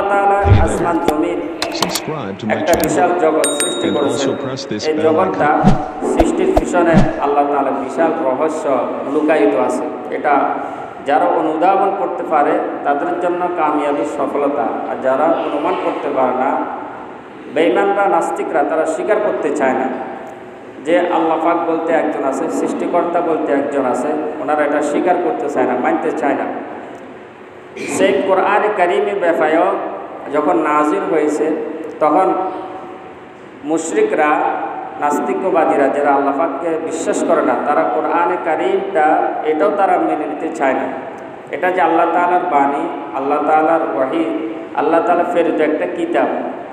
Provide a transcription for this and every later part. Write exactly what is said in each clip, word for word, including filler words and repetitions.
তাআলা আসমান জমিন একটা বিশাল জগৎ সৃষ্টি করেছেন। এই জগৎটা সৃষ্টির পিছনে আল্লাহ তাআলা বিশাল রহস্য লুকায়িত আছে। এটা যারা অনুধাবন করতে পারে তাদের জন্য কামিয়াবি সফলতা, আর যারা অনুমান করতে পারে না, বেঈমানরা নাস্তিকরা, তারা স্বীকার করতে চায় না যে আল্লাহ পাক বলতে একজন আছে, সৃষ্টিকর্তা বলতে একজন আছে, ওনারা এটা স্বীকার করতে চায় না, মানতে চায় না। সেই কোরআনে কারীমের ব্যাপারে যখন নাজিল হয়েছে তখন মুশরিকরা, নাস্তিকবাদীরা, যারা আল্লাহ পাককে বিশ্বাস করে না, তারা কোরআনে কারীমটা এটাও তারা মেনে নিতে চায় না। এটা যে আল্লাহ তাআলার বাণী, আল্লাহ তাআলার ওয়াহী, আল্লাহ তাআলা ফেরত একটা কিতাব,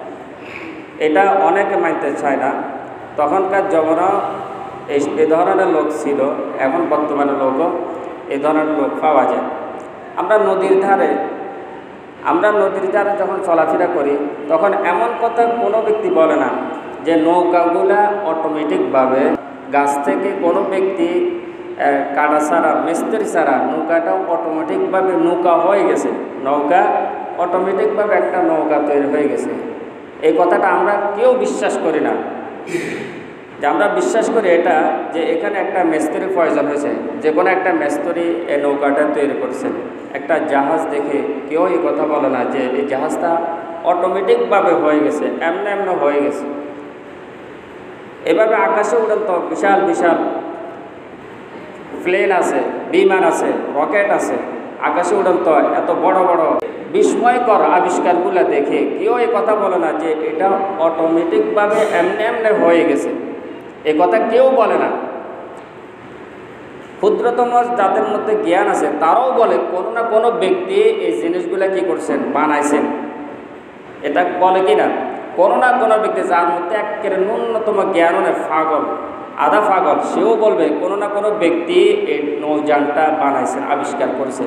এটা অনেকে মানতে চায় না। তখনকার জমানা এই ধরনের লোক ছিল, এখন বর্তমানে লোকও এই ধরনের লোক পাওয়া যায়। আমরা নদীর ধারে আমরা নদীর ধারে যখন চলাফেরা করি তখন এমন কথা কোনো ব্যক্তি বলে না যে নৌকাগুলা অটোমেটিকভাবে গাছ থেকে কোনো ব্যক্তি কাটা ছাড়া, মিস্ত্রি ছাড়া নৌকাটাও অটোমেটিকভাবে নৌকা হয়ে গেছে, নৌকা অটোমেটিকভাবে একটা নৌকা তৈরি হয়ে গেছে। এই কথাটা আমরা কেউ বিশ্বাস করি না। যে আমরা বিশ্বাস করি এটা যে এখানে একটা মিস্ত্রির প্রয়োজন হয়েছে, যে কোনো একটা মিস্ত্রি এই নৌকাটা তৈরি করছে। একটা জাহাজ দেখে কেউ এই কথা বলে না যে এই জাহাজটা অটোমেটিকভাবে হয়ে গেছে, এমনি এমনি হয়ে গেছে। এভাবে আকাশে উড়ন্ত বিশাল বিশাল প্লেন আছে, বিমান আছে, রকেট আছে, আকাশে উড়ন্ত এত বড় বড় বিস্ময়কর আবিষ্কারগুলো দেখে কেউ এই কথা বলে না যে এটা অটোমেটিকভাবে এমনি এমনি হয়ে গেছে, এ কথা কেউ বলে না। ক্ষুদ্রতম যাদের মধ্যে জ্ঞান আছে তারাও বলে কোনো না কোনো ব্যক্তি এই জিনিসগুলো কি করছেন, বানাইছেন, এটা বলে কি না? কোনো না কোনো ব্যক্তি যার মধ্যে একেবারে ন্যূনতম জ্ঞান নেই, পাগল, আধা পাগল, সেও বলবে কোনো না কোনো ব্যক্তি এই নৌযানটা বানাইছেন, আবিষ্কার করেছেন।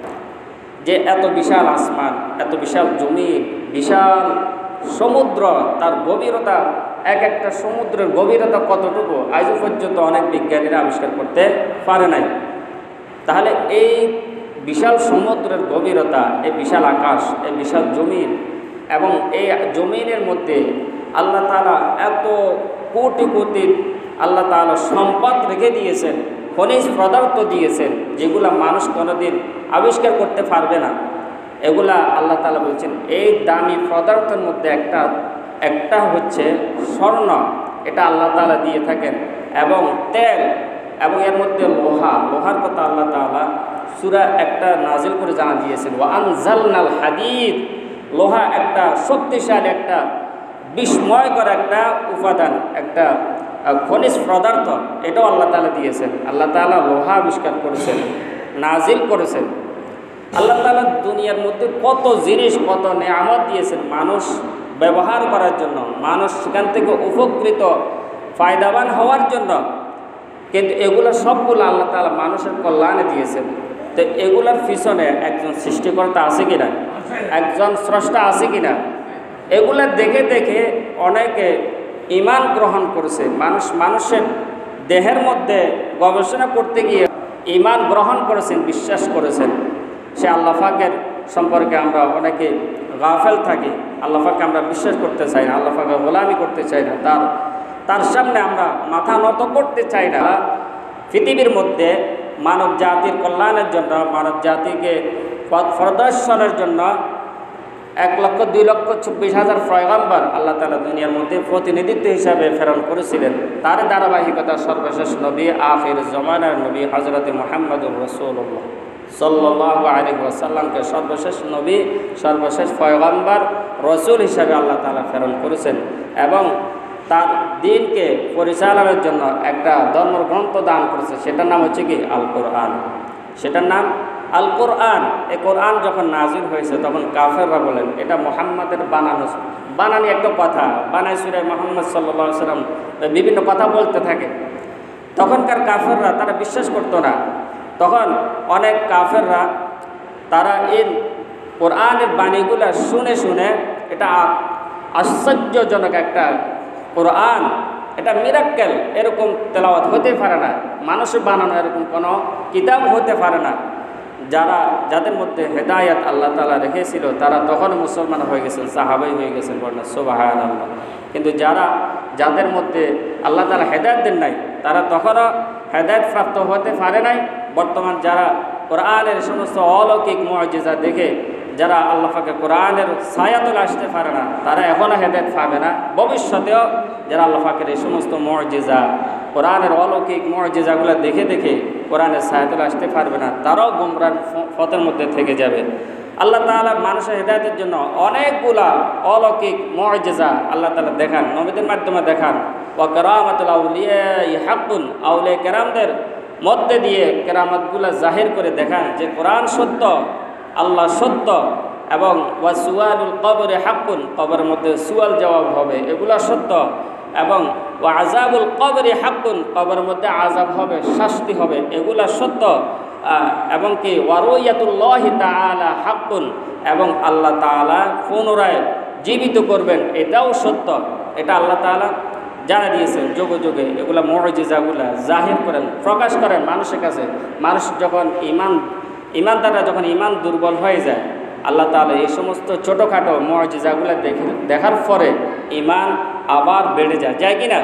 যে এত বিশাল আসমান, এত বিশাল জমি, বিশাল সমুদ্র, তার গভীরতা, এক একটা সমুদ্রের গভীরতা কতটুকু আজও পর্যন্ত অনেক বিজ্ঞানীরা আবিষ্কার করতে পারে নাই। তাহলে এই বিশাল সমুদ্রের গভীরতা, এই বিশাল আকাশ, এই বিশাল জমিন, এবং এই জমিনের মধ্যে আল্লাহ তাআলা এত কোটি কোটি আল্লাহ তাআলা সম্পদ রেখে দিয়েছেন, খনিজ পদার্থ দিয়েছেন, যেগুলা মানুষ কোনোদিন আবিষ্কার করতে পারবে না। এগুলা আল্লাহ তাআলা বলছেন এই দামি পদার্থের মধ্যে একটা একটা হচ্ছে স্বর্ণ, এটা আল্লাহ তাআলা দিয়ে থাকেন, এবং তেল, এবং এর মধ্যে লোহা, লোহার কথা আল্লাহ তাআলা সূরা একটা নাজিল করে জানা দিয়েছেন, ওয়া আনজালনাল হাদিদ, লোহা একটা শক্তিশালী, একটা বিস্ময়কর একটা উপাদান, একটা খনিজ পদার্থ, এটাও আল্লাহ তাআলা দিয়েছেন। আল্লাহ তাআলা লোহা আবিষ্কার করেছেন, নাজিল করেছেন। আল্লাহ তাআলা দুনিয়ার মধ্যে কত জিনিস, কত নেয়ামত দিয়েছেন মানুষ ব্যবহার করার জন্য, মানুষ সেখান থেকে উপকৃত, ফায়দাবান হওয়ার জন্য। কিন্তু এগুলো সবগুলো আল্লাহ তাআলা মানুষের কল্যাণে দিয়েছেন। তো এগুলোর পিছনে একজন সৃষ্টিকর্তা আছে কিনা, একজন স্রষ্টা আছে কিনা, এগুলো দেখে দেখে অনেকে ঈমান গ্রহণ করেছে। মানুষ মানুষের দেহের মধ্যে গবেষণা করতে গিয়ে ঈমান গ্রহণ করেছেন, বিশ্বাস করেছেন। সে আল্লাহ পাকের সম্পর্কে আমরা অনেকে গাফেল থাকি, আল্লাহ পাককে আমরা বিশ্বাস করতে চাই না, আল্লাহ পাকের গোলামি করতে চাই না, তার তার সামনে আমরা মাথা নত করতে চাই না। পৃথিবীর মধ্যে মানব জাতির কল্যাণের জন্য, মানব জাতিকে পথ প্রদর্শনের জন্য এক লক্ষ দুই লক্ষ চব্বিশ হাজার পয়গম্বর আল্লাহ তাআলা দুনিয়ার মধ্যে প্রতিনিধিত্ব হিসাবে প্রেরণ করেছিলেন। তার ধারাবাহিকতা সর্বশেষ নবী, আখির জমানার নবী হযরত মুহাম্মদুর রাসূলুল্লাহ সাল্লাল্লাহু আলাইহি ওয়াসাল্লামকে সর্বশেষ নবী, সর্বশেষ পয়গম্বর, রসুল হিসাবে আল্লাহ তাআলা প্রেরণ করেছেন, এবং তার দিনকে পরিচালনার জন্য একটা ধর্মগ্রন্থ দান করেছে। সেটার নাম হচ্ছে কি আল কোরআন, সেটার নাম আল কোরআন। এই কোরআন যখন নাজিল হয়েছে তখন কাফেররা বলেন এটা মুহাম্মাদের বানানো, বানানি একটা কথা, বানাই সুরে মুহাম্মদ সাল্লাল্লাহু আলাইহি ওয়াসাল্লাম বিভিন্ন কথা বলতে থাকে। তখনকার কাফেররা তারা বিশ্বাস করতো না। তখন অনেক কাফেররা তারা এই কোরআনের বাণীগুলো শুনে শুনে এটা আশ্চর্যজনক একটা কোরআন, এটা মিরাক্কেল, এরকম তেলাওয়াত হতে পারে না, মানুষের বানানো এরকম কোনো কিতাব হতে পারে না, যারা যাদের মধ্যে হেদায়াত আল্লাহ তাআলা রেখেছিল তারা তখন মুসলমান হয়ে গেছেন, সাহাবাই হয়ে গেছেন, বলেন সুবহানাল্লাহ। কিন্তু যারা যাদের মধ্যে আল্লাহ তাআলা হেদায়েত দেন নাই তারা তখনও হেদায়েত প্রাপ্ত হতে পারে নাই। বর্তমান যারা কোরআনের সমস্ত অলৌকিক মুআজিজা দেখে যারা আল্লাহ পাকে কোরআনের ছায়াতলে আসতে পারে না তারা এখনও হেদায়েত পাবে না। ভবিষ্যতেও যারা আল্লাহ পাকের এই সমস্ত মুআজিজা কোরআনের অলৌকিক মুআজিজাগুলো দেখে দেখে কোরআনের ছায়াতলে আসতে পারবে না, তারাও গুমরাহ পথের মধ্যে থেকে যাবে। আল্লাহ তাআলা মানুষের হেদায়েতের জন্য অনেকগুলা অলৌকিক মুআজিজা আল্লাহ তাআলা দেখান, নবীদের মাধ্যমে দেখান। ওয়া কারামাতুল আউলিয়া হাক্কুন, আউলিয়া কেরামদের মধ্যে দিয়ে কেরামতগুলা জাহির করে দেখান যে কোরআন সত্য, আল্লাহ সত্য, এবং ওয়া সুআলুল কবরে হাক্কুন, কবরের মধ্যে সুয়াল জবাব হবে এগুলা সত্য, এবং ওয়া আযাবুল কবরে হাক্কুন, কবরের মধ্যে আযাব হবে, শাস্তি হবে, এগুলা সত্য, এবং কি ওয়া রুয়ায়াতুল্লাহি তাআলা হাক্কুন, এবং আল্লাহ তাআলা পুনরায় জীবিত করবেন এটাও সত্য। এটা আল্লাহ তাআলা জানা দিয়েছেন যুগে যুগে। এগুলা মুআজিজাগুলা জাহির করেন, প্রকাশ করেন মানুষের কাছে। মানুষ যখন ইমান ইমানদাররা যখন ইমান দুর্বল হয়ে যায় আল্লাহ তাআলা এই সমস্ত ছোটোখাটো মুআজিজাগুলা দেখে দেখার পরে ইমান আবার বেড়ে যায়, যায় কি না?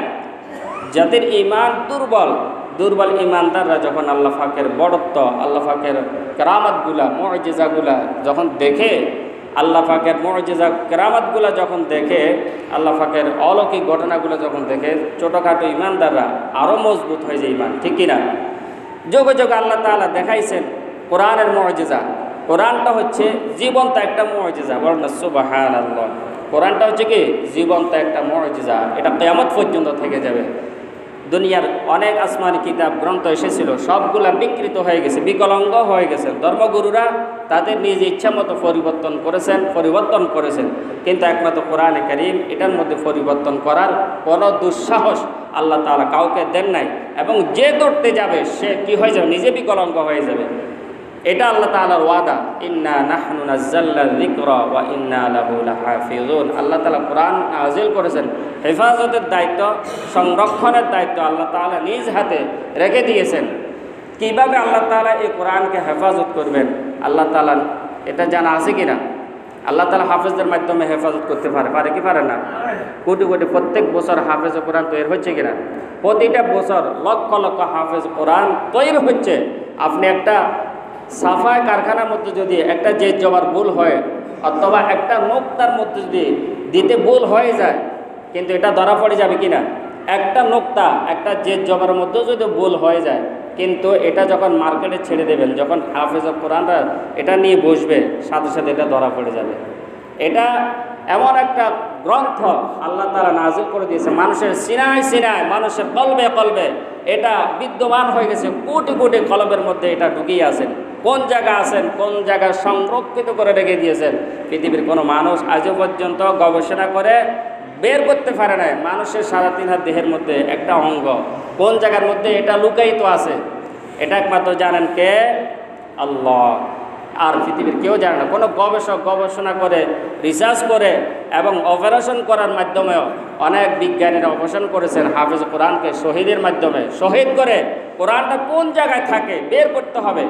যাদের ইমান দুর্বল দুর্বল ইমানদাররা যখন আল্লাহ পাকের বড়ত্ব, আল্লাহ পাকের কেরামতগুলা মুআজিজাগুলা যখন দেখে, আল্লাহ পাকের মুআজিজা কেরামতগুলা যখন দেখে, আল্লাহ পাকের অলৌকিক ঘটনাগুলো যখন দেখে, ছোটোখাটো ইমানদাররা আরও মজবুত হয়ে যায় ইমান, ঠিক কিনা? যোগে যোগে আল্লাহ তাআলা দেখাইছেন কোরআনের মুআজিজা। কোরআনটা হচ্ছে জীবন্ত একটা মুআজিজা, বলেন সুবহানাল্লাহ। কোরআনটা হচ্ছে কি জীবন্ত একটা মুআজিজা, এটা কিয়ামত পর্যন্ত থেকে যাবে। দুনিয়ার অনেক আসমানি কিতাব গ্রন্থ এসেছিল, সবগুলা বিকৃত হয়ে গেছে, বিকলাঙ্গ হয়ে গেছে। ধর্মগুরুরা তাদের নিজ ইচ্ছা মতো পরিবর্তন করেছেন পরিবর্তন করেছেন কিন্তু একমাত্র কোরআনে কারীম এটার মধ্যে পরিবর্তন করার কোনো দুঃসাহস আল্লাহ তাআলা কাউকে দেন নাই। এবং যে ধরতে যাবে সে কি হয়ে যাবে, নিজে বিকলাঙ্গ হয়ে যাবে। এটা আল্লাহ তাআলার ওয়াদা, ইন্না নাহনু নাযালনা যিকরা ওয়া ইন্না লাহু লাহাফিজুন। আল্লাহ তাআলা কোরআন নাযিল করেছেন, হেফাজতের দায়িত্ব, সংরক্ষণের দায়িত্ব আল্লাহ তাআলা নিজ হাতে রেখে দিয়েছেন। কিভাবে আল্লাহ তাআলা এই কোরআনকে হেফাজত করবেন আল্লাহ তাআলা এটা জানা আছে কিনা? আল্লাহ তাআলা হাফেজদের মাধ্যমে হেফাজত করতে পারে, পারে কি পারে না? কোটি কোটি প্রত্যেক বছর হাফেজ কোরআন তৈরি হচ্ছে কিনা? প্রতিটা বছর লক্ষ লক্ষ হাফেজ কোরআন তৈরি হচ্ছে। আপনি একটা সাফাই কারখানার মধ্যে যদি একটা জেদ জবার ভুল হয় অথবা একটা নোক্তার মধ্যে যদি দিতে ভুল হয়ে যায়, কিন্তু এটা ধরা পড়ে যাবে কি না? একটা নোক্তা একটা জেদ জবার মধ্যে যদি ভুল হয়ে যায়, কিন্তু এটা যখন মার্কেটে ছেড়ে দেবেন, যখন হাফেজ কোরআনরা এটা নিয়ে বসবে, সাথে সাথে এটা ধরা পড়ে যাবে। এটা এমন একটা গ্রন্থ আল্লাহ তাআলা নাযিল করে দিয়েছে, মানুষের সিনায় সিনায়, মানুষের কলবে কলবে এটা বিদ্যমান হয়ে গেছে। কোটি কোটি কলবের মধ্যে এটা ঢুকিয়ে আছেন। কোন জায়গা আছেন, কোন জায়গায় সংরক্ষিত করে রেখে দিয়েছেন, পৃথিবীর কোনো মানুষ আজও পর্যন্ত গবেষণা করে বের করতে পারে না। মানুষের সাড়ে তিন হাত দেহের মধ্যে একটা অঙ্গ কোন জায়গার মধ্যে এটা লুকায়িত আছে, এটা একমাত্র জানেন কে? আল্লাহ। আর পৃথিবীর কেউ জানে না। কোনো গবেষক গবেষণা করে, রিসার্চ করে এবং অপারেশন করার মাধ্যমেও অনেক বিজ্ঞানীরা অপারেশন করেছেন হাফেজ কোরআনকে শহীদের মাধ্যমে শহীদ করে কোরআনটা কোন জায়গায় থাকে বের করতে হবে,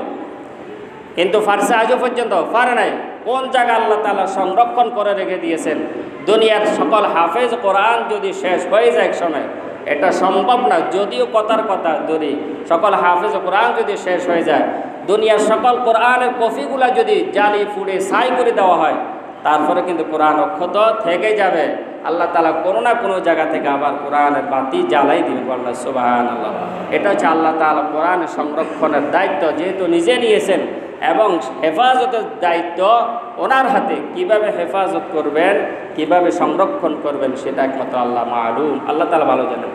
কিন্তু ফারসে আজও পর্যন্ত পারে নাই। কোন জায়গা আল্লাহ তাআলা সংরক্ষণ করে রেখে দিয়েছেন। দুনিয়ার সকল হাফেজ কোরআন যদি শেষ হয়ে যায় এক সময়, এটা সম্ভব না। যদিও কথার কথা ধরি, সকল হাফেজ কোরআন যদি শেষ হয়ে যায়, দুনিয়ার সকল কোরআনের কপিগুলা যদি জালি ফুড়ে ছাই করে দেওয়া হয়, তারপরে কিন্তু কোরআন অক্ষত থেকে যাবে। আল্লাহ তাআলা কোনো না কোনো জায়গা থেকে আবার কোরআনের বাতি জ্বালাই দিবেন, বলেন সুবহানাল্লাহ। এটা হচ্ছে আল্লাহ তাআলা কোরআনের সংরক্ষণের দায়িত্ব যেহেতু নিজে নিয়েছেন, এবং হেফাজতের দায়িত্ব ওনার হাতে। কিভাবে হেফাজত করবেন, কিভাবে সংরক্ষণ করবেন, সেটা একমাত্র আল্লাহ মালুম, আল্লাহ তাআলা ভালো জানেন।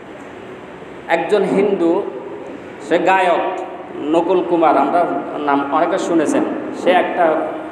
একজন হিন্দু, সে গায়ক নকুল কুমার, আমরা নাম অনেকে শুনেছেন। সে একটা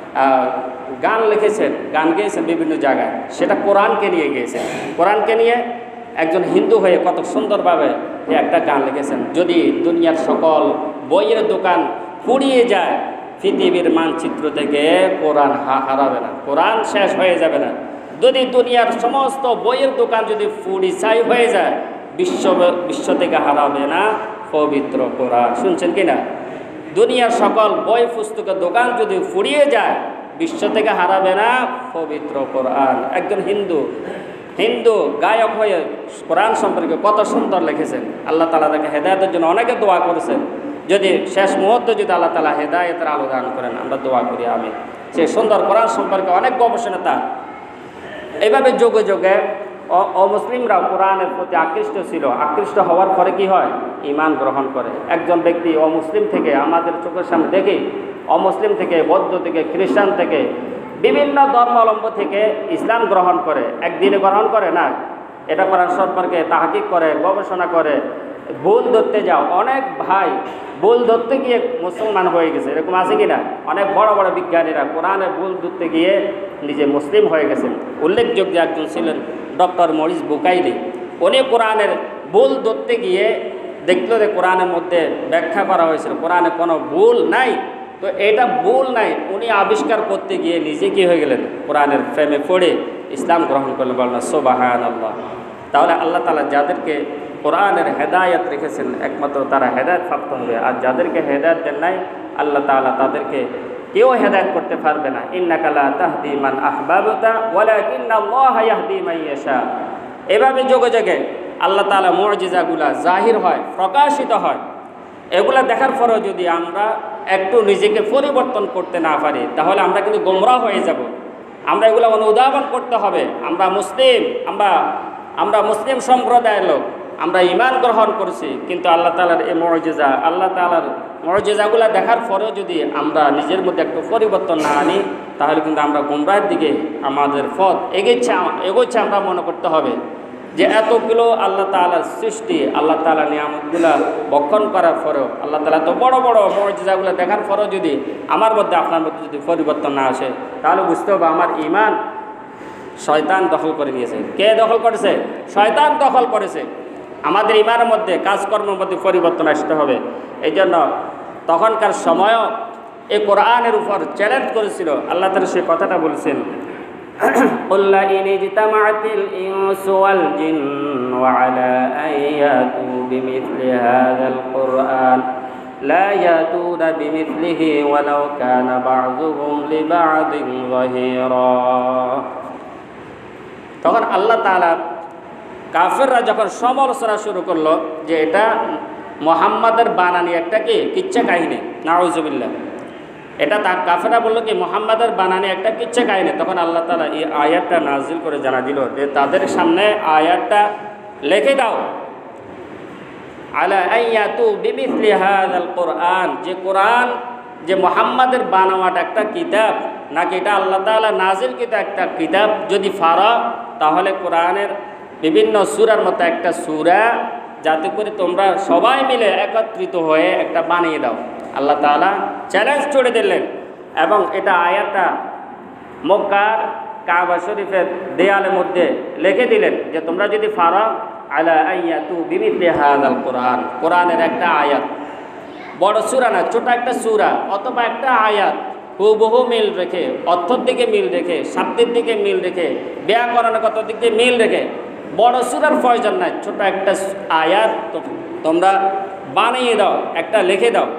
গান লিখেছেন, গান গেয়েছেন বিভিন্ন জায়গায়, সেটা কোরআনকে নিয়ে গিয়েছেন। কোরআনকে নিয়ে একজন হিন্দু হয়ে কত সুন্দরভাবে একটা গান লিখেছেন। যদি দুনিয়ার সকল বইয়ের দোকান ফুরিয়ে যায়, পৃথিবীর মানচিত্র থেকে কোরআন হারাবে না, কোরআন শেষ হয়ে যাবে না। যদি দুনিয়ার সমস্ত বইয়ের দোকান যদি ফুরি ছাই হয়ে যায়, বিশ্ব বিশ্ব থেকে হারাবে না পবিত্র কোরআন। শুনছেন কি না? দুনিয়ার সকল বই পুস্তকের দোকান যদি ফুরিয়ে যায়, বিশ্ব থেকে হারাবে না পবিত্র কোরআন। একজন হিন্দু হিন্দু গায়ক হয়ে কোরআন সম্পর্কে কত সুন্দর লিখেছেন। আল্লাহ তাআলা তাকে হেদায়েতের জন্য অনেকে দোয়া করেছেন। যদি শেষ মুহূর্তে যদি আল্লাহ তাআলা হেদায়েতের আলো দান করেন, আমরা দোয়া করি আমিন। সেই সুন্দর কোরআন সম্পর্কে অনেক গবেষণা তার। এইভাবে যুগে যুগে অমুসলিমরাও কোরআনের প্রতি আকৃষ্ট ছিল। আকৃষ্ট হওয়ার পরে কি হয়? ঈমান গ্রহণ করে। একজন ব্যক্তি অমুসলিম থেকে, আমাদের চোখের সামনে দেখি, অমুসলিম থেকে, বৌদ্ধ থেকে, খ্রিস্টান থেকে, বিভিন্ন ধর্মাবলম্ব থেকে ইসলাম গ্রহণ করে। একদিনে গ্রহণ করে না, এটা কোরআন সম্পর্কে তাহকিক করে, গবেষণা করে, ভুল ধরতে যাও। অনেক ভাই ভুল ধরতে গিয়ে মুসলমান হয়ে গেছে, এরকম আছে কি না? অনেক বড় বড় বিজ্ঞানীরা কোরআনে ভুল ধরতে গিয়ে নিজে মুসলিম হয়ে গেছেন। উল্লেখযোগ্য একজন ছিলেন ডক্টর মরিস বুকাইলি। উনি কোরআনের ভুল ধরতে গিয়ে দেখলো যে কোরআনের মধ্যে ব্যাখ্যা করা হয়েছিল কোরআনে কোনো ভুল নাই, তো এটা ভুল নাই। উনি আবিষ্কার করতে গিয়ে নিজে কি হয়ে গেলেন? কোরআনের প্রেমে পড়ে ইসলাম গ্রহণ করলেন। বলেন সুবহানাল্লাহ। তাহলে আল্লাহ তাআলা যাদেরকে কোরআনের হেদায়েত রেখেছেন, একমাত্র তারা হেদায়েত প্রাপ্ত হবে। আর যাদেরকে হেদায়েত দেন নাই, আল্লাহ তাআলা তাদেরকে কেউ হেদায়েত করতে পারবে না। ইন্নাকা লা তাহদি মান আহবাবতা ওয়ালাকিন্নাল্লাহা ইয়াহদি মান ইয়াশা। এভাবে যুগে যুগে আল্লাহ তাআলা মুজিজাগুলা জাহির হয়, প্রকাশিত হয়। এগুলা দেখার পরেও যদি আমরা একটু নিজেকে পরিবর্তন করতে না পারি, তাহলে আমরা কিন্তু গোমরাহ হয়ে যাব। আমরা এগুলো অনুধাবন করতে হবে। আমরা মুসলিম, আমরা আমরা মুসলিম সম্প্রদায়ের লোক, আমরা ঈমান গ্রহণ করছি, কিন্তু আল্লাহ তাআলার এই মুজিজা, আল্লাহ তাআলার মুজিজাগুলা দেখার পরেও যদি আমরা নিজের মধ্যে একটু পরিবর্তন না আনি, তাহলে কিন্তু আমরা গোমরাহের দিকে আমাদের পথ এগোচ্ছে এগোচ্ছে আমরা মনে করতে হবে যে এতগুলো আল্লাহ তাআলার সৃষ্টি, আল্লাহ তাআলার নিয়ামতগুলা বক্ষণ করার পরেও, আল্লাহ তাআলা তো বড় বড় মুজিজাগুলো দেখার পরেও যদি আমার মধ্যে, আপনার মধ্যে যদি পরিবর্তন না আসে, তাহলে বুঝতে হবে আমার ঈমান শয়তান দখল করে নিয়েছে। কে দখল করেছে? শয়তান দখল করেছে। আমাদের ঈমানের মধ্যে, কাজকর্মের মধ্যে পরিবর্তন আসতে হবে। এই জন্য তখনকার সময়ও এই কোরআনের উপর চ্যালেঞ্জ করেছিল। আল্লাহ তাআলা সেই কথাটা বলছেন, قل لئن اجتمعت الإنس والجن على أن يأتوا بمثل هذا القرآن لا يأتون بمثله ولو كان بعضهم لبعض ظهيرا। তখন আল্লাহ তাআলা কাফেররা যখন সমালোচনা শুরু করলো যে এটা মুহাম্মাদের বানানি একটা কি কিচ্ছা কাহিনী, নাউজুবিল্লাহ, এটা তা কাফেররা বললো কি মুহাম্মাদের বানানি একটা কিচ্ছা কাহিনী। তখন আল্লাহ তাআলা এই আয়াতটা নাজিল করে জানা দিল যে তাদের সামনে আয়াতটা লিখে দাও, আলা আইয়াতু বিমিথলি হাযাল কোরআন, যে কোরআন যে মুহাম্মাদের বানাওয়াটা একটা কিতাব নাকি এটা আল্লাহ তাআলা নাজিলকৃত একটা কিতাব, যদি ফারা তাহলে কোরআনের বিভিন্ন সূরার মতো একটা সূরা যাতে করে তোমরা সবাই মিলে একত্রিত হয়ে একটা বানিয়ে দাও। আল্লাহ তাআলা চ্যালেঞ্জ ছড়ে দিলেন এবং এটা আয়াতটা মক্কার কাবা শরীফের দেয়ালের মধ্যে লিখে দিলেন যে তোমরা যদি ফারা আলা আইয়াতু বিমিথলি হাযাল কোরআন, কোরআনের একটা আয়াত, বড় সূরা না, ছোট একটা সূরা অথবা একটা আয়াত হুবহু মিল রেখে, অর্থের দিকে মিল রেখে, শাব্দের দিকে মিল রেখে, ব্যাকরণগত দিক দিয়ে মিল রেখে, বড় সূরার প্রয়োজন নাই, ছোট একটা আয়াত তোমরা বানিয়ে দাও, একটা লিখে দাও।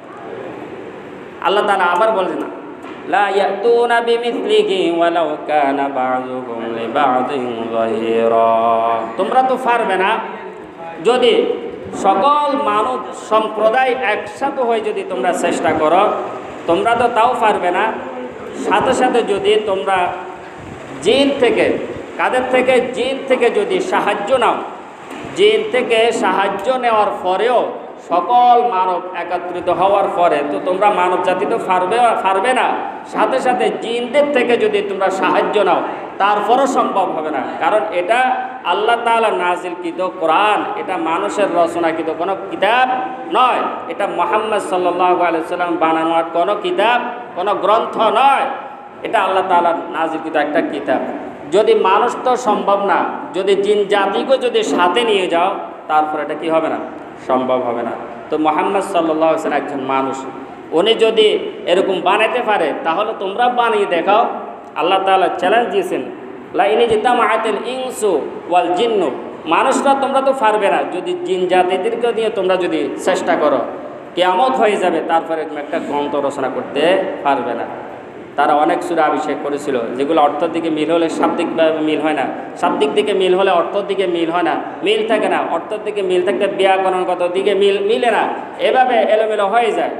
আল্লাহ তাআলা আবার বলেন না, লা ইয়াতুনা বিমিথলিহি ওয়ালাউ কানা বা'যুহুম লিবা'যিন যাহিরা। তোমরা তো পারবে না, যদি সকল মানব সম্প্রদায় একসাথে হয়ে যদি তোমরা চেষ্টা করো, তোমরা তো তাও পারবে না। সাথে সাথে যদি তোমরা জিন থেকে, কাদের থেকে? জিন থেকে যদি সাহায্য নাও, জিন থেকে সাহায্য নেওয়ার পরেও সকল মানব একত্রিত হওয়ার পরে তো তোমরা মানব জাতি তো পারবে পারবে না। সাথে সাথে জিনদের থেকে যদি তোমরা সাহায্য নাও, তারপরও সম্ভব হবে না। কারণ এটা আল্লাহ তাআলা নাজিলকৃত কোরআন, এটা মানুষের রচনাকৃত কোনো কিতাব নয়, এটা মুহাম্মদ সাল্লাল্লাহু আলাইহি ওয়াসাল্লাম বানানোর কোনো কিতাব, কোনো গ্রন্থ নয়, এটা আল্লাহ তাআলা নাজিলকৃত একটা কিতাব। যদি মানুষ তো সম্ভব না, যদি জিন জাতিকে যদি সাথে নিয়ে যাও, তারপর এটা কি হবে না? সম্ভব হবে না। তো মুহাম্মদ সাল্লাল্লাহু আলাইহি ওয়াসাল্লাম একজন মানুষ, উনি যদি এরকম বানাতে পারে তাহলে তোমরা বানিয়ে দেখাও। আল্লাহ তাআলা চ্যালেঞ্জ দিয়েছেন, লা ইন ইজতামাআতিল ইনসু ওয়াল জিন্নু, মানুষরা তোমরা তো পারবে না, যদি জিন জাতিদেরকে নিয়ে তোমরা যদি চেষ্টা করো। কিয়ামত হয়ে যাবে, তারপরে তুমি একটা গ্রন্থ রচনা করতে পারবে না। তারা অনেক সূরা আবিষ্কার করেছিল যেগুলো অর্থের দিকে মিল হলে শাব্দিকভাবে মিল হয় না, শাব্দিক দিকে মিল হলে অর্থের দিকে মিল হয় না, মিল থাকে না, অর্থের দিকে মিল থাকতে ব্যাকরণগত দিকে মিল মিলে না, এভাবে এলোমেলো হয়ে যায়।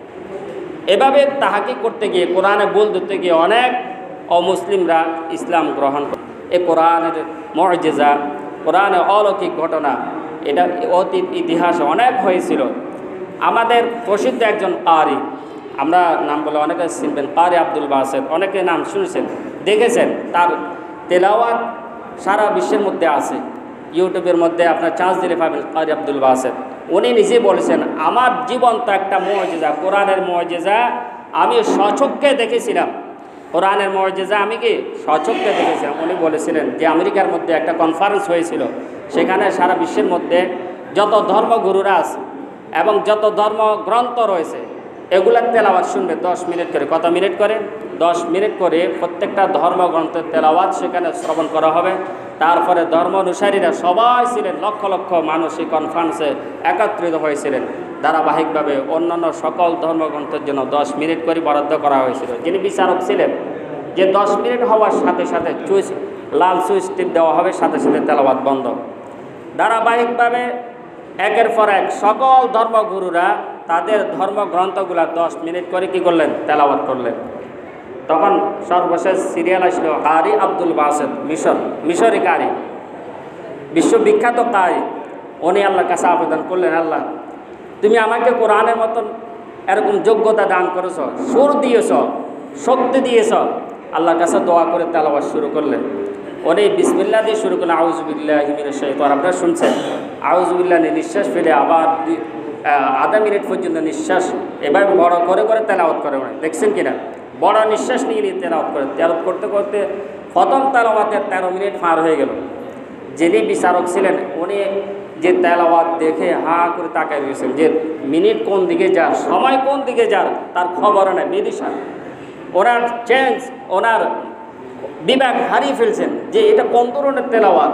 এভাবে তাহাকি করতে গিয়ে, কোরআনে ভুল ধরতে গিয়ে অনেক অমুসলিমরা ইসলাম গ্রহণ করে। এ কোরআনের মুজিজা, কোরআনের অলৌকিক ঘটনা, এটা অতীত ইতিহাসে অনেক হয়েছিল। আমাদের প্রসিদ্ধ একজন কারি, আমরা নাম বলে অনেকে চিনবেন, কারি আব্দুল বাসেত, অনেকে নাম শুনেছেন, দেখেছেন, তার তেলাওয়াত সারা বিশ্বের মধ্যে আছে। ইউটিউবের মধ্যে আপনার চান্স দিলে পাবেন কারি আব্দুল বাসেত। উনি নিজে বলেছেন, আমার জীবন্ত একটা মুজিজা, কোরআনের মুজিজা আমি স্বচক্ষে দেখেছিলাম। কোরআনের মুজিজা আমি কি স্বচক্ষে দেখেছিলাম। উনি বলেছিলেন যে আমেরিকার মধ্যে একটা কনফারেন্স হয়েছিল, সেখানে সারা বিশ্বের মধ্যে যত ধর্মগুরুরা আছে এবং যত ধর্মগ্রন্থ রয়েছে এগুলার তেলাওয়াত শুনবে দশ মিনিট করে। কত মিনিট করে? দশ মিনিট করে প্রত্যেকটা ধর্মগ্রন্থের তেলাওয়াত সেখানে শ্রবণ করা হবে। তারপরে ধর্ম অনুসারীরা সবাই ছিলেন, লক্ষ লক্ষ মানুষ এই কনফারেন্সে একত্রিত হয়েছিলেন। ধারাবাহিকভাবে অন্যান্য সকল ধর্মগ্রন্থের জন্য দশ মিনিট করে বরাদ্দ করা হয়েছিল। যিনি বিচারক ছিলেন যে দশ মিনিট হওয়ার সাথে সাথে সুইচ, লাল সুইচ টিপ দেওয়া হবে, সাথে সাথে তেলাওয়াত বন্ধ। ধারাবাহিকভাবে একের পর এক সকল ধর্মগুরুরা তাদের ধর্মগ্রন্থগুলা দশ মিনিট করে কী করলেন? তেলাওয়াত করলেন। তখন সর্বশেষ সিরিয়াল আসলো কারি আব্দুল বাসেত, মিশর, মিশরি কারি, বিশ্ববিখ্যাত কারি। উনি আল্লাহর কাছে আবেদন করলেন, আল্লাহ তুমি আমাকে কোরআনের মতন এরকম যোগ্যতা দান করেছ, সুর দিয়েছ, শক্তি দিয়েছ। আল্লাহর কাছে দোয়া করে তেলাওয়াত শুরু করলেন। উনি বিসমিল্লাহ দিয়ে শুরু করলেন, আউযুবিল্লাহি মিনাশ শাইতানির। আপনারা শুনছেন, আউযুবিল্লাহ নিয়ে নিঃশ্বাস ফেলে আবার আধা মিনিট পর্যন্ত নিঃশ্বাস এবার বড় করে করে তেলাওয়াত করে। উনি দেখছেন কিনা, বড় নিঃশ্বাস নিয়ে নিয়ে তেলাওয়াত করে। তেলাওয়াত করতে করতে প্রথম তেলাওয়াতের তেরো মিনিট পার হয়ে গেল। যিনি বিচারক ছিলেন উনি যে তেলাওয়াত দেখে হা করে তাকায় রয়েছেন যে মিনিট কোন দিকে যার, সময় কোন দিকে যার তার খবর নেই, বিদিশা। ওনার চেঞ্জ, ওনার বিবেক হারিয়ে ফেলছেন যে এটা কোন ধরনের তেলাওয়াত।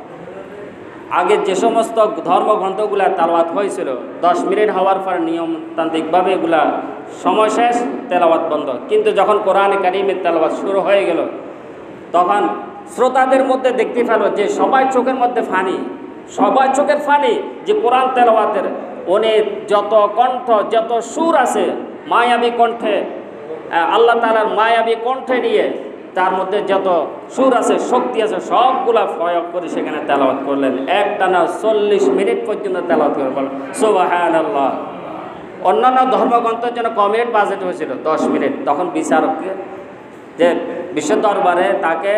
আগে যে সমস্ত ধর্মগ্রন্থগুলা তেলাওয়াত হয়েছিল দশ মিনিট হওয়ার পর নিয়মতান্ত্রিকভাবে এগুলা সময় শেষ, তেলাওয়াত বন্ধ। কিন্তু যখন কোরআনে কারিমের তেলাওয়াত শুরু হয়ে গেল, তখন শ্রোতাদের মধ্যে দেখতে পেল যে সবাই চোখের মধ্যে ফানি, সবাই চোখের ফানি যে কোরআন তেলাওয়াতের উনি যত কণ্ঠ, যত সুর আছে মায়াবী কণ্ঠে, আল্লাহ তাআলার মায়াবী কণ্ঠে নিয়ে তার মধ্যে যত সুর আছে, শক্তি আছে, সবগুলা প্রয়োগ করে সেখানে তেলাওয়াত করলেন। একটানা চল্লিশ মিনিট পর্যন্ত তেলাওয়াত করে বলেন সুবহানাল্লাহ। অন্যান্য ধর্মগ্রন্থের জন্য ক মিনিট বাজেট হয়েছিল? দশ মিনিট। তখন বিচারককে যে বিশ্ব দরবারে তাকে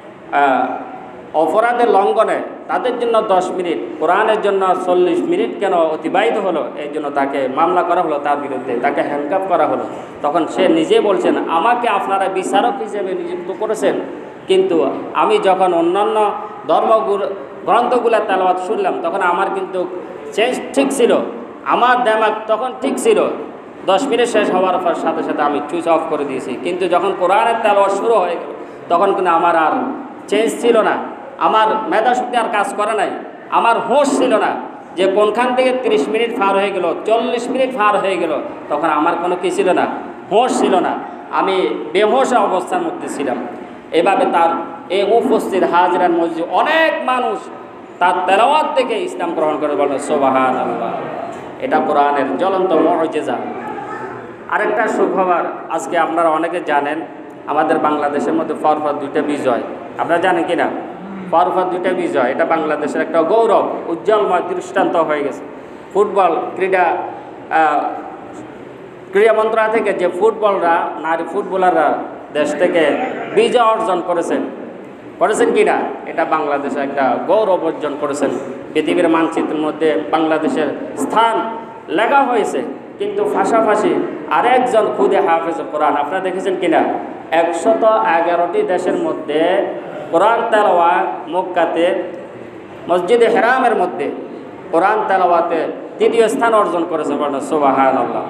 অপরাধের লঙ্ঘনে তাদের জন্য দশ মিনিট, কোরআনের জন্য চল্লিশ মিনিট কেন অতিবাহিত হলো, এই জন্য তাকে মামলা করা হলো, তার বিরুদ্ধে তাকে হ্যান্ডকাপ করা হলো। তখন সে নিজে বলছেন, আমাকে আপনারা বিচারক হিসেবে নিযুক্ত করেছেন, কিন্তু আমি যখন অন্যান্য ধর্মগুলো গ্রন্থগুলা তেলাওয়াত শুনলাম তখন আমার কিন্তু চেঞ্জ ঠিক ছিল, আমার দেমাগ তখন ঠিক ছিল। দশ মিনিট শেষ হওয়ার পর সাথে সাথে আমি সুইচ অফ করে দিয়েছি। কিন্তু যখন কোরআনের তেলাওয়াত শুরু হয়ে গেল তখন কিন্তু আমার আর চেঞ্জ ছিল না, আমার মেধাশক্তি আর কাজ করে নাই, আমার হোশ ছিল না যে কোনখান থেকে তিরিশ মিনিট পার হয়ে গেল, চল্লিশ মিনিট পার হয়ে গেল। তখন আমার কোনো কী ছিল না, হোশ ছিল না, আমি বেহোশ অবস্থার মধ্যে ছিলাম। এভাবে তার এই উপস্থিত হাজরান মসজিদ অনেক মানুষ তার তেলাওয়াত থেকে ইসলাম গ্রহণ করে বলেন সুবহানাল্লাহ। এটা কোরআনের জ্বলন্ত মুজিজা। আরেকটা সুখবর আজকে আপনারা অনেকে জানেন, আমাদের বাংলাদেশের মধ্যে পরপর দুইটা বিজয়, আপনারা জানেন কি না? পরপর দুইটা বিজয়, এটা বাংলাদেশের একটা গৌরব, উজ্জ্বলময় দৃষ্টান্ত হয়ে গেছে। ফুটবল ক্রীড়া ক্রীড়া মন্ত্রণালয় থেকে যে ফুটবলরা, নারী ফুটবলাররা দেশ থেকে বিজয় অর্জন করেছেন, করেছেন কি না? এটা বাংলাদেশে একটা গৌরব অর্জন করেছেন। পৃথিবীর মানচিত্রের মধ্যে বাংলাদেশের স্থান লেখা হয়েছে। কিন্তু পাশাপাশি আরেকজন খুদে হাফেজ কোরআন, আপনারা দেখেছেন কিনা? একশত এগারোটি দেশের মধ্যে কোরআন তেলাওয়াত মক্কাতে মসজিদে হেরামের মধ্যে কোরআন তেলাওয়াতে তৃতীয় স্থান অর্জন করেছে বলেন সুবহানাল্লাহ।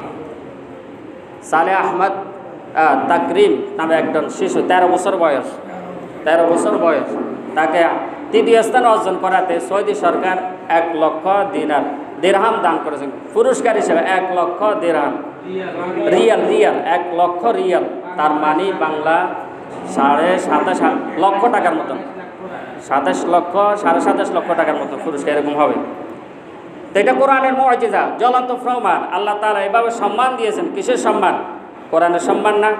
সালেহ আহমদ তাকরিম নামে একজন শিশু, তেরো বছর বয়স, তেরো বছর বয়স তাকে তৃতীয় স্থান অর্জন করাতে সৌদি সরকার এক লক্ষ দিনার দিরহাম দান করেছেন পুরস্কার হিসেবে, এক লক্ষ দিরহাম রিয়াল, রিয়াল এক লক্ষ রিয়াল, তার মানে বাংলা সাড়ে সাতাশ লক্ষ টাকার মতন, সাতাশ লক্ষ সাড়ে সাতাশ লক্ষ টাকার মতো পুরস্কার এরকম হবে। তো এটা কোরআনের মুআজিজা, জ্বলন্ত প্রমাণ। আল্লাহ তাআলা এভাবে সম্মান দিয়েছেন। কিসের সম্মান? কোরআনের সম্মান না?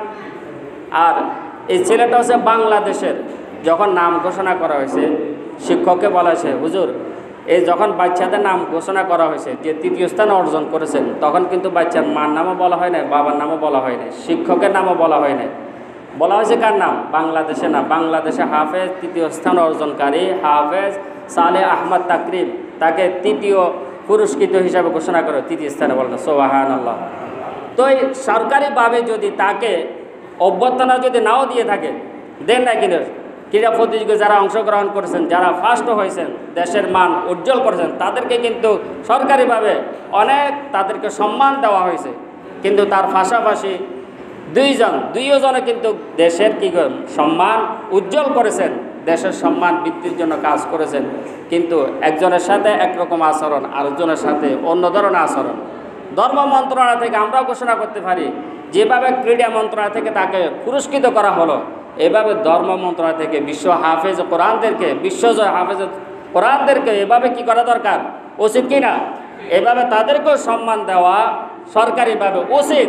আর এই ছেলেটা হচ্ছে বাংলাদেশের। যখন নাম ঘোষণা করা হয়েছে, শিক্ষককে বলা হয়েছে, হুজুর এই যখন বাচ্চাদের নাম ঘোষণা করা হয়েছে যে তৃতীয় স্থান অর্জন করেছেন, তখন কিন্তু বাচ্চার মার নামও বলা হয় না, বাবার নামও বলা হয় না, শিক্ষকের নামও বলা হয় না। বলা হয়েছে কার নাম? বাংলাদেশে না, বাংলাদেশে হাফেজ তৃতীয় স্থান অর্জনকারী হাফেজ সালেহ আহমদ তাকরিম, তাকে তৃতীয় পুরস্কৃত হিসাবে ঘোষণা করে তৃতীয় স্থানে বলেন সুবহানাল্লাহ। তো এই সরকারিভাবে যদি তাকে অভ্যর্থনা যদি নাও দিয়ে থাকে, দেন না কিনা, ক্রীড়া প্রতিযোগিতায় যারা অংশগ্রহণ করেছেন, যারা ফার্স্ট হয়েছেন, দেশের মান উজ্জ্বল করেছেন, তাদেরকে কিন্তু সরকারিভাবে অনেক তাদেরকে সম্মান দেওয়া হয়েছে। কিন্তু তার পাশাপাশি দুইজন দুইজনে কিন্তু দেশের কি সম্মান উজ্জ্বল করেছেন, দেশের সম্মান বৃদ্ধির জন্য কাজ করেছেন। কিন্তু একজনের সাথে একরকম আচরণ, আরেকজনের সাথে অন্য ধরনের আচরণ। ধর্ম মন্ত্রণালয় থেকে আমরাও ঘোষণা করতে পারি, যেভাবে ক্রীড়া মন্ত্রণালয় থেকে তাকে পুরস্কৃত করা হলো, এভাবে ধর্ম মন্ত্রণালয় থেকে বিশ্ব হাফেজ কোরআনদেরকে, বিশ্বজয় হাফেজ কোরআনদেরকে এভাবে কি করা দরকার, উচিত কি না? এভাবে তাদেরকেও সম্মান দেওয়া সরকারিভাবে উচিত,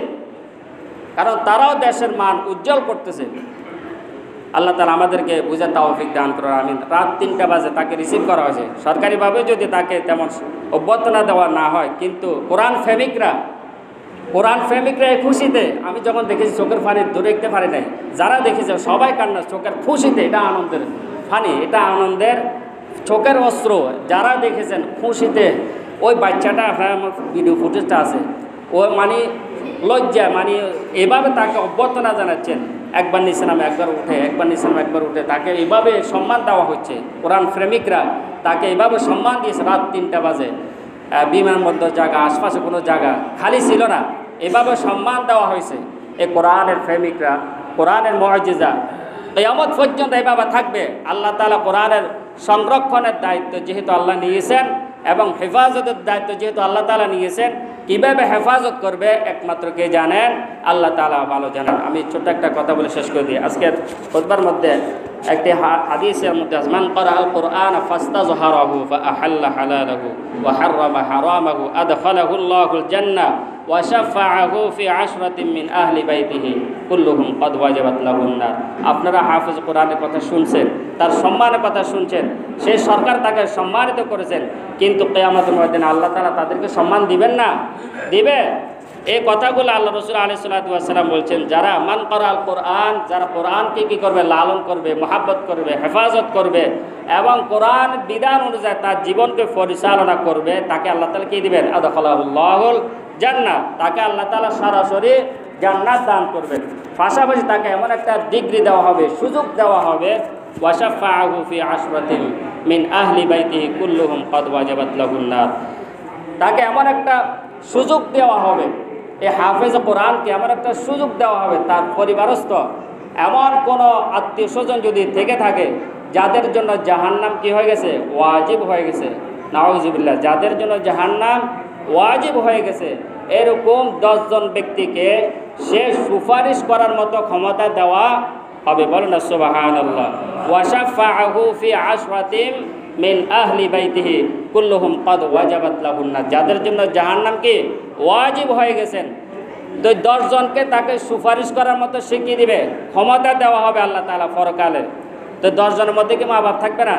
কারণ তারাও দেশের মান উজ্জ্বল করতেছে। আল্লাহ তাআলা আমাদেরকে বুঝার তৌফিক দান করুন, আমিন। রাত তিনটা বাজে তাকে রিসিভ করা হয়েছে। সরকারিভাবে যদি তাকে তেমন অভ্যর্থনা দেওয়া না হয়, কিন্তু কোরআন প্রেমিকরা কোরআন প্রেমিকরা এই খুশিতে, আমি যখন দেখেছি চোখের পানি ধরে রাখতে পারি নাই, যারা দেখেছে সবাই কান্না, চোখের খুশিতে, এটা আনন্দের পানি, এটা আনন্দের চোখের অস্ত্র। যারা দেখেছেন খুশিতে, ওই বাচ্চাটা আপনার আমার ভিডিও ফুটেজটা আছে, ও মানে লজ্জা, মানে এভাবে তাকে অভ্যর্থনা জানাচ্ছেন, একবার নিচে নামে একবার উঠে, একবার নিচে নামে একবার উঠে, তাকে এইভাবে সম্মান দেওয়া হচ্ছে। কোরআন প্রেমিকরা তাকে এইভাবে সম্মান দিয়েছে। রাত তিনটা বাজে বিমানবন্দর জায়গা, আশপাশে কোনো জায়গা খালি ছিল না, এভাবে সম্মান দেওয়া হয়েছে। এই কোরআনের প্রেমিকরা, কোরআনের মুআজিজা কিয়ামত পর্যন্ত এভাবে থাকবে। আল্লাহ তাআলা কোরআনের সংরক্ষণের দায়িত্ব যেহেতু আল্লাহ নিয়েছেন, এবং হেফাজতের দায়িত্ব যেহেতু আল্লাহ তাআলা নিয়েছেন, কীভাবে হেফাজত করবে একমাত্র কে জানেন? আল্লাহ তাআলা ভালো জানেন। আমি ছোট্ট একটা কথা বলে শেষ করে দিই। আজকের খুতবার মধ্যে একটি হাদিসের মধ্যে আছে, মান ক্বারাআল কুরআন ফাস্তাযহারাহু ফাআহাল্লা হালালাহু ওয়া হাররামা হারামাহু আদখালাহুল্লাহুল জান্নাহ ওয়া শাফাআহু ফি আশরাতিন মিন আহলি বাইতিহি কুল্লুহুম ক্বাদ ওয়াজাবাত লাহুন নার। আপনারা হাফেজ কোরআনের কথা শুনছেন, তার সম্মানের কথা শুনছেন, সেই সরকার তাকে সম্মানিত করেছেন, কিন্তু কিয়ামতের ময়দানে আল্লাহ তাআলা তাদেরকে সম্মান দিবেন না? দিবে। এই কথাগুলো আল্লাহ রাসূল আলাইহিস সালাতু ওয়াস সালাম বলছেন, যারা মান ক্বারাআল কোরআন, যারা কোরআনকে কী করবে, লালন করবে, মহাব্বত করবে, হেফাজত করবে, এবং কোরআন বিধান অনুযায়ী তার জীবনকে পরিচালনা করবে, তাকে আল্লাহ তাআলা কী দিবেন? আদখালাহুল্লাহুল জান্নাহ, তাকে আল্লাহ তাআলা সরাসরি জান্নাত দান করবেন। পাশাপাশি তাকে এমন একটা ডিগ্রি দেওয়া হবে, সুযোগ দেওয়া হবে, ওয়া শাফাআহু ফি আশরাতিন মিন আহলি বাইতিহি কুল্লুহুম ক্বাদ ওয়াজাবাত লাহুন নার। তাকে এমন একটা সুযোগ দেওয়া হবে, এই হাফেজ কোরআনকে এমন একটা সুযোগ দেওয়া হবে, তার পরিবারস্থ এমন কোনো আত্মীয় স্বজন যদি থেকে থাকে যাদের জন্য জাহান্নাম কি হয়ে গেছে, ওয়াজিব হয়ে গেছে, নাউযুবিল্লাহ, যাদের জন্য জাহান্নাম ওয়াজিব হয়ে গেছে, এরকম দশজন ব্যক্তিকে সে সুপারিশ করার মতো ক্ষমতা দেওয়া হবে। বলেন না সুবহানাল্লাহ। ওয়া শাফাআহু ফি আশরাতিন মিন আহলি বাইতিহি কুল্লুহুম ক্বাদ ওয়াজাবাত লাহুন নার, যাদের জন্য জাহান্নাম কি ওয়াজিব হয়ে গেছেন, তো দশজনকে তাকে সুপারিশ করার মতো শিখিয়ে দিবে, ক্ষমতা দেওয়া হবে আল্লাহ তাআলা পরকালে। তো দশজনের মধ্যে কি মা বাপ থাকবে না?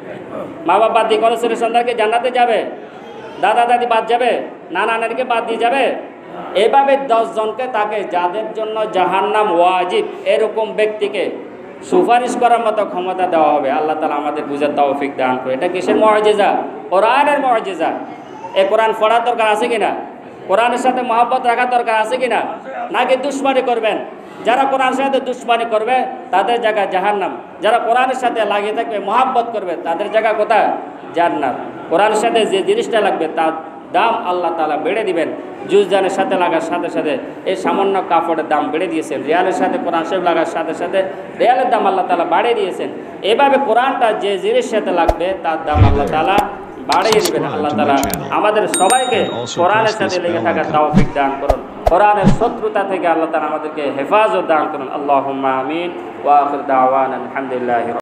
মা বাপ বাদ দিয়ে কোনো ছেলে সন্তানকে জান্নাতে যাবে? দাদা দাদি বাদ যাবে? নানা নানিকে বাদ দিয়ে যাবে? এভাবে দশজনকে তাকে, যাদের জন্য জাহান্নাম ওয়াজিব, এরকম ব্যক্তিকে সুপারিশ করার মতো ক্ষমতা দেওয়া হবে। আল্লাহ তাআলা আমাদের বুঝার তৌফিক দান করে। এটা কিসের মুআজিজা? কোরআনের মুআজিজা। এই কোরআন পড়ার দরকার আছে কিনা? কোরআনের সাথে মহব্বত রাখার দরকার আছে কিনা? নাকি দুশ্মনী করবেন? যারা কোরআনের সাথে দুশ্মনী করবে তাদের জায়গা জাহান্নাম, যারা কোরআনের সাথে লাগিয়ে থাকবে, মহব্বত করবে, তাদের জায়গা কোথায়? জান্নাত। কোরআনের সাথে যে জিনিসটা লাগবে তার দাম আল্লাহ তাআলা বেড়ে দিবেন। জুজদানের সাথে লাগার সাথে সাথে এই সামান্য কাপড়ের দাম বেড়ে দিয়েছেন। রিয়ালের সাথে কোরআন শরীফ লাগার সাথে সাথে রিয়ালের দাম আল্লাহ তাআলা বাড়িয়ে দিয়েছেন। এভাবে কোরআনটা যে জিনিসের সাথে লাগবে তার দাম আল্লাহ তাআলা বাড়িয়ে দিবেন। আল্লাহ তাআলা আমাদের সবাইকে কোরআনের সাথে লেগে থাকার তৌফিক দান করুন। কোরআনের শত্রুতা থেকে আল্লাহ তাআলা আমাদেরকে হেফাজত দান করুন। আল্লাহুম্মা আমিন। ওয়া আখির দাওয়ানা আলহামদুলিল্লাহি।